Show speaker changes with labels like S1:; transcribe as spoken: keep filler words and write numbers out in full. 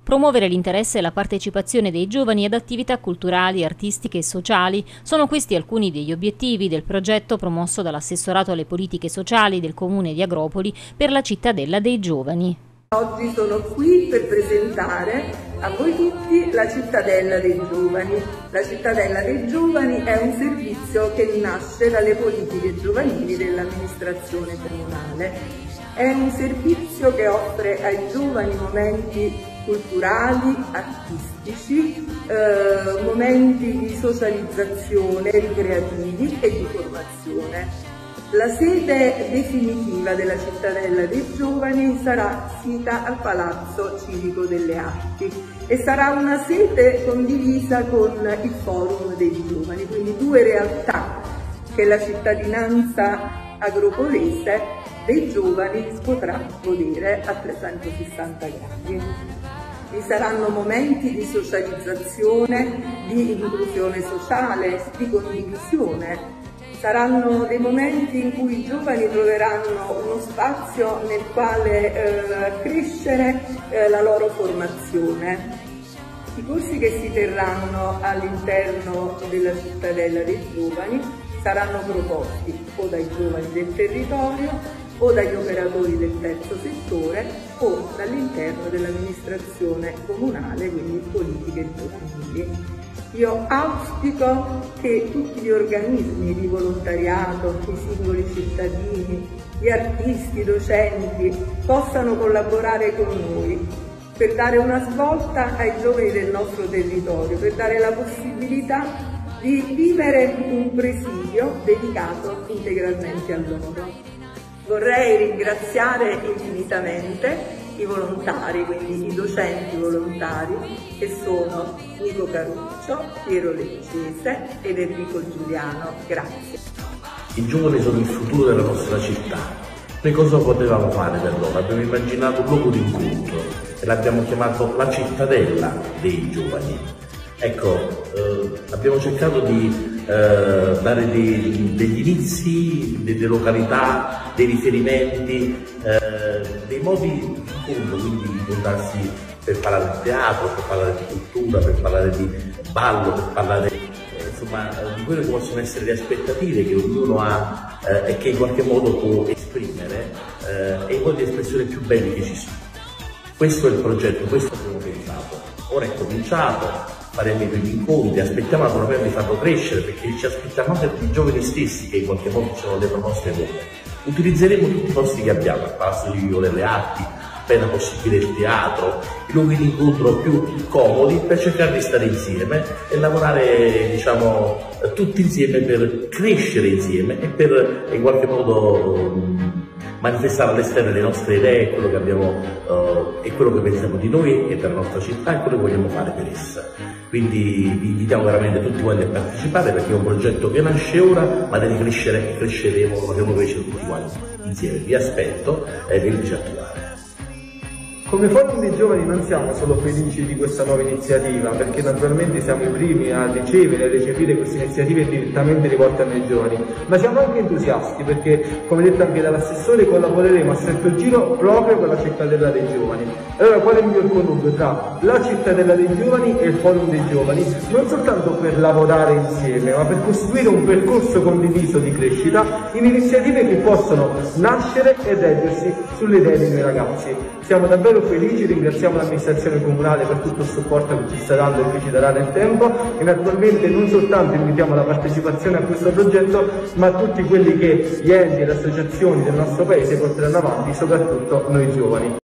S1: Promuovere l'interesse e la partecipazione dei giovani ad attività culturali, artistiche e sociali sono questi alcuni degli obiettivi del progetto promosso dall'assessorato alle politiche sociali del Comune di Agropoli per la cittadella dei giovani.
S2: Oggi sono qui per presentare a voi tutti la cittadella dei giovani. La cittadella dei giovani è un servizio che nasce dalle politiche giovanili dell'amministrazione comunale. È un servizio che offre ai giovani momenti culturali, artistici, eh, momenti di socializzazione, ricreativi e di formazione. La sede definitiva della cittadella dei giovani sarà sita al Palazzo Civico delle Arti e sarà una sede condivisa con il Forum dei Giovani, quindi due realtà che la cittadinanza agropolese dei giovani potrà godere a trecentosessanta gradi. Vi saranno momenti di socializzazione, di inclusione sociale, di condivisione. Saranno dei momenti in cui i giovani troveranno uno spazio nel quale eh, crescere eh, la loro formazione. I corsi che si terranno all'interno della cittadella dei giovani saranno proposti o dai giovani del territorio o dagli operatori del terzo settore o dall'interno dell'amministrazione comunale, quindi politiche giovanili. Io auspico che tutti gli organismi di volontariato, i singoli cittadini, gli artisti, i docenti possano collaborare con noi per dare una svolta ai giovani del nostro territorio, per dare la possibilità di vivere un presidio dedicato integralmente a loro. Vorrei ringraziare infinitamente i volontari, quindi i docenti volontari, che sono Nico Caruccio, Piero Leccese ed Enrico Giuliano. Grazie.
S3: I giovani sono il futuro della nostra città. Noi cosa potevamo fare per loro? Abbiamo immaginato un luogo di incontro e l'abbiamo chiamato la cittadella dei giovani. Ecco, eh, abbiamo cercato di eh, dare dei, degli inizi, delle località, dei riferimenti, eh, dei modi di incontro, quindi di incontrarsi per parlare di teatro, per parlare di cultura, per parlare di ballo, per parlare eh, insomma, di quelle che possono essere le aspettative che ognuno ha eh, e che in qualche modo può esprimere eh, e i modi di espressione più belli che ci sono. Questo è il progetto, questo abbiamo pensato. Ora è cominciato. Faremo i primi incontri, aspettiamo naturalmente di farlo crescere perché ci aspettiamo anche i giovani stessi che in qualche modo sono le proposte nuove. Utilizzeremo tutti i posti che abbiamo, il Palazzo Civico delle Arti, appena possibile il teatro, i luoghi di incontro più comodi per cercare di stare insieme e lavorare, diciamo, tutti insieme per crescere insieme e per in qualche modo manifestare all'esterno le nostre idee, quello che abbiamo uh, e quello che pensiamo di noi e della nostra città e quello che vogliamo fare per essa. Quindi vi invitiamo veramente tutti quanti a partecipare perché è un progetto che nasce ora ma deve crescere e cresceremo, lo faremo crescere tutti quanti insieme. Vi aspetto e vi invito a attivare.
S4: Come Forum dei Giovani non siamo solo felici di questa nuova iniziativa, perché naturalmente siamo i primi a ricevere e a recepire queste iniziative direttamente rivolte ai giovani, ma siamo anche entusiasti perché, come detto anche dall'assessore, collaboreremo a stretto giro proprio con la cittadella dei giovani. Allora quale miglior connubio tra la cittadella dei giovani e il Forum dei Giovani? Non soltanto per lavorare insieme, ma per costruire un percorso condiviso di crescita in iniziative che possono nascere e reggersi sulle idee dei noi ragazzi. Siamo davvero felici, ringraziamo l'amministrazione comunale per tutto il supporto che ci sta dando e che ci darà nel tempo e naturalmente non soltanto invitiamo alla partecipazione a questo progetto ma a tutti quelli che gli enti e le associazioni del nostro paese porteranno avanti, soprattutto noi giovani.